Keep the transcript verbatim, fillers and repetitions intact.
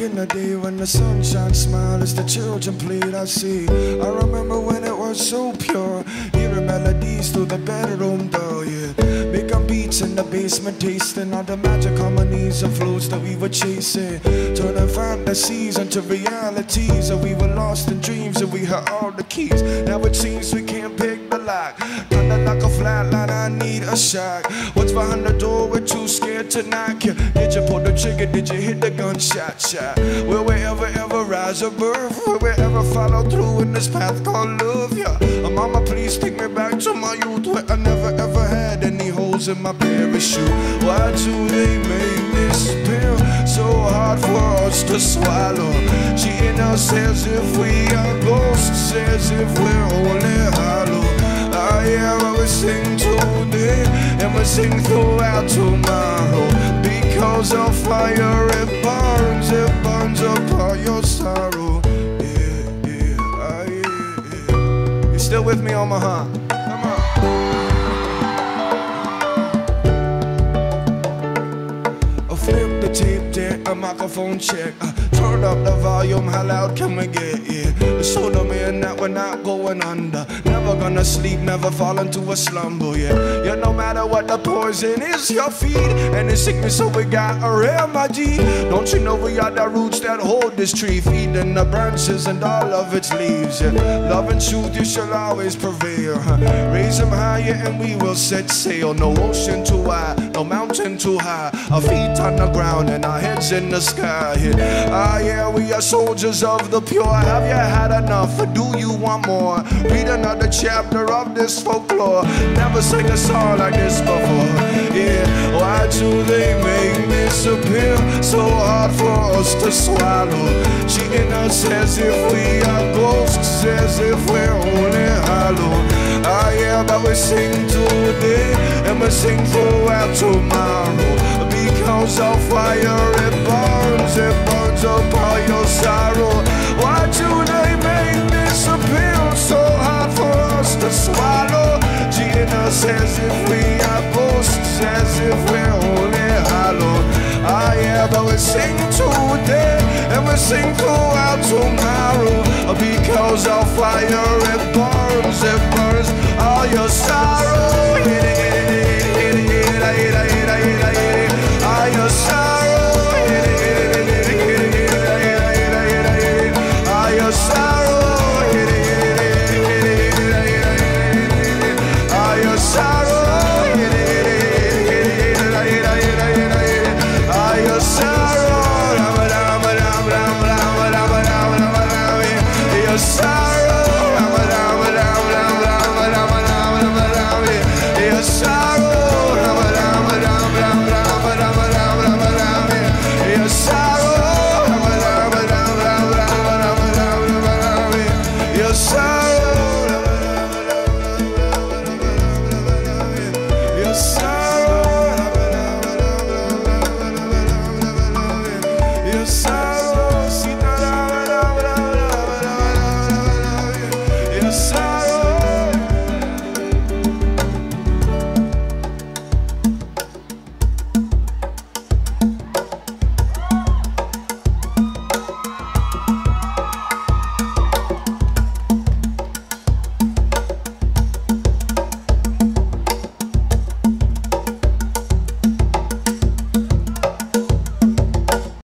in the day when the sunshine smiled as the children played, I see. I remember when it was so pure, hearing melodies through the bedroom door, yeah. Making beats in the basement, tasting all the magic harmonies and flows that we were chasing. Turning fantasies into realities, and we were lost in dreams and we had all the keys. Now it seems we can't pick the lock. Kinda like a flat line, I need a shock. What's behind the door, we're too scared to knock. Did you pull the trigger, did you hit the gunshot shot? Will we ever, ever rise above? Will we ever follow through in this path called love? Yeah. Oh, mama, please take me back to my youth, where I never ever had any holes in my parachute. Why do they make this pill so hard for us to swallow? Cheating us as if we are ghosts, as if we're only hollow. I am, we sing today and we sing throughout tomorrow. Because of fire it burns, it burns apart your sorrow. Yeah, yeah, ah, yeah, yeah. You still with me on my heart? Come on. Flip the tape deck, a microphone check. Uh, turn up the volume, how loud can we get? Yeah, show them in that we're not going under. Never gonna sleep, never fall into a slumber. Yeah, yeah. No matter what the poison is, your feed and it's sickness, so we got a remedy. Don't you know we are the roots that hold this tree, feeding the branches and all of its leaves. Yeah, love and truth, you shall always prevail. Huh? Raise them higher and we will set sail. No ocean too wide, no mountain too high. Our feet on the ground and our heads in the sky. Yeah. Ah, yeah, we are soldiers of the pure. Have you had enough, or do you want more? Read another chapter of this folklore. Never sang a song like this before. Yeah, why do they make this appear so hard for us to swallow? Cheating us as if we are ghosts, as if we're only hollow. Ah, yeah, but we sing today and we sing throughout tomorrow. Because of fire it burns, it burns up all your sorrow. Why do they make this appeal so hard for us to swallow? Cheating us as if we are ghosts, as if we're only hollow. Ah, yeah, but we sing today and we sing throughout tomorrow. Because of fire it burns, it burns all your sorrow.